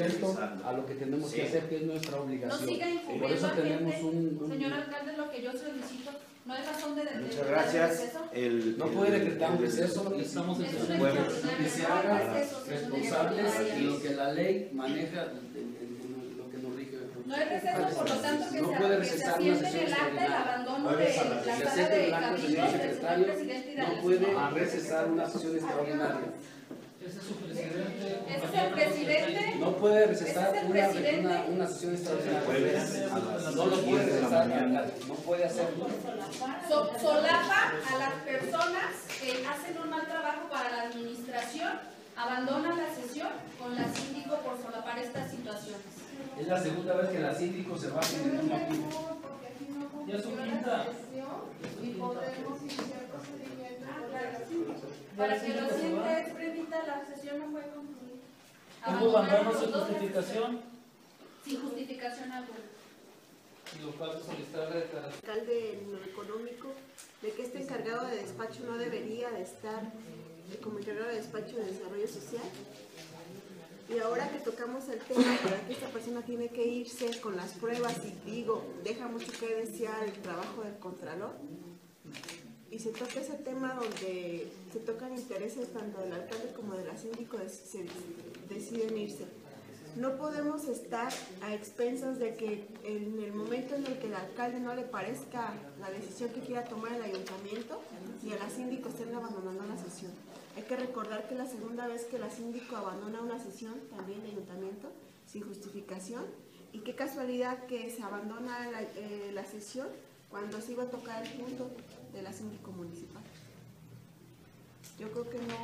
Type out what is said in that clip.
complemento a lo que tenemos que hacer, que es nuestra obligación. No siga Por eso tenemos señor alcalde, lo que yo solicito, no hay razón de Muchas gracias. No puede decretar un receso, Estamos en sesión que se haga responsables de lo que la ley maneja, lo que nos rige. No hay receso, por lo tanto que no se puede que se recesar una asiente sesión en el acta el abandono de la sala de cabildo del señor presidente y de no puede recesar una sesión extraordinaria. Ese es su presidente. Ese es el presidente. No puede recesar Ese es el presidente. una sesión extraordinaria. No lo puede recesar, no puede hacerlo. Solapa a las personas que hacen un mal trabajo para la administración, abandona la sesión con la síndico por solapar estas situaciones. Es la segunda vez que la síndico se va a tener un motivo. Ya es su quinta. Y podremos iniciar procedimiento Para que lo sienta expedita, la sesión no puede concluir. ¿Hubo abandono sin justificación? Sin justificación alguna. Y lo cual solicitar la declaración. Alcalde en lo económico, de que este encargado de despacho no debería de estar como encargado de despacho de desarrollo social. Y ahora que tocamos el tema de que esta persona tiene que irse con las pruebas y digo, deja mucho que desear el trabajo del contralor. Y se toca ese tema donde se tocan intereses tanto del alcalde como de la síndico, se deciden irse. No podemos estar a expensas de que en el momento en el que el alcalde no le parezca la decisión que quiera tomar el ayuntamiento, y a la síndico estén abandonando la sesión. Hay que recordar que es la segunda vez que la síndico abandona una sesión, también el ayuntamiento, sin justificación, y qué casualidad que se abandona la sesión cuando se iba a tocar el punto de la síndico municipal. Yo creo que no.